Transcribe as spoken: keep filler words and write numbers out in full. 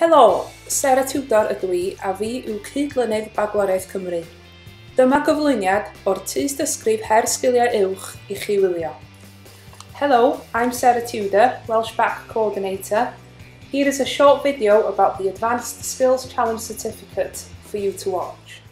Helo, Sarah Tiwdor ydw i a fi yw cydlynydd Bagloriaeth Cymru. Dyma gyflwyniad o'r Tystysgrif her Sgiliau uwch i chi wylio. Hello, I'm Sarah Tiwdor, Welsh Bac Coordinator. Here is a short video about the Advanced Skills Challenge Certificate for you to watch.